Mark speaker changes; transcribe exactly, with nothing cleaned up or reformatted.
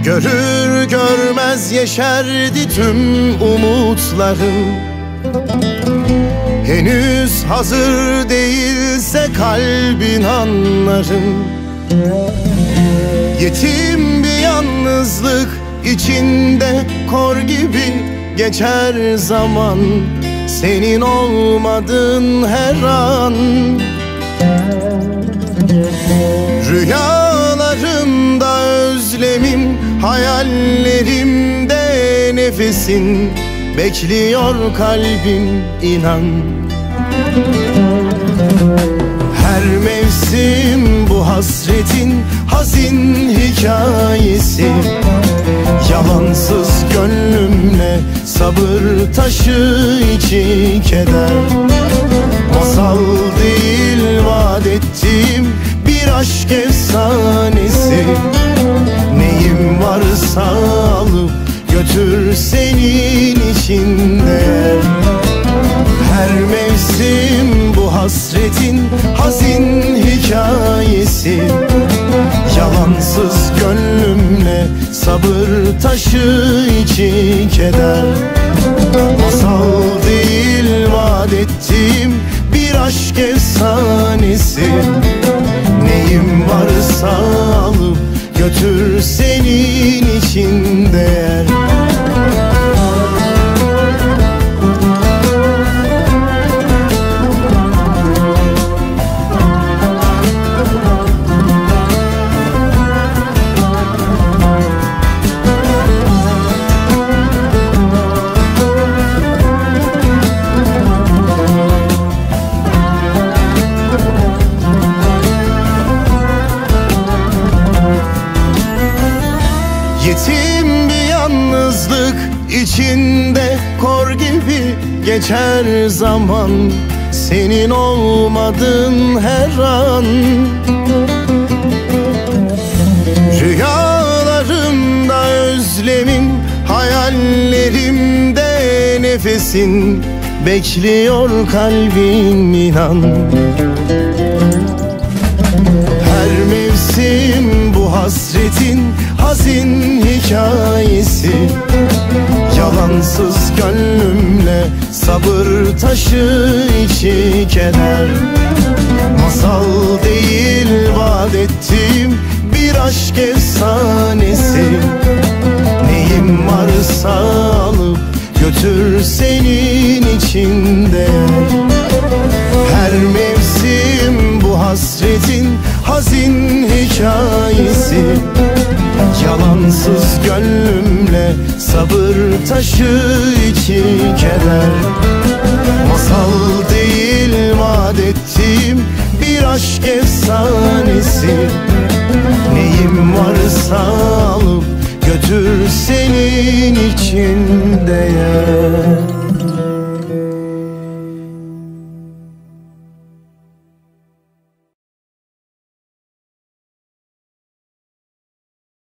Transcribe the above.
Speaker 1: Görür görmez yeşerdi tüm umutlarım. Henüz hazır değilse kalbin anlarım. Yetim bir yalnızlık içinde kor gibi geçer zaman. Senin olmadığın her an. Rüyalarımda özlemim, hayallerimde nefesin. Bekliyor kalbim, inan. Her mevsim bu hasretin hazin hikayesi. Yalansız gönlümle sabır taşı içi keder. Masal değil vaat ettiğim bir aşk efsanesi. Neyim varsa alıp götür senin için değer. Her mevsim bu hasretin hazin hikayesi. Yalansız gönlümle sabır taşı içi keder. Masal değil vaat ettiğim bir aşk efsanesi. Neyim varsa alıp götür senin için değer. Yetim bir yalnızlık içinde kor gibi geçer zaman. Senin olmadığın her an. Rüyalarımda özlemim, hayallerimde nefesin. Bekliyor kalbim, inan. Her mevsim bu hasretin hazin hikayesi. Yalansız gönlümle sabır taşı içi keder. Masal değil vaat ettiğim bir aşk efsanesi. Neyim varsa alıp götür senin için değer. Her mevsim bu hasretin hazin hikayesi. Yalansız gönlümle sabır taşı içi keder. Masal değil vaat ettiğim bir aşk efsanesi. Neyim varsa alıp götür senin için değer.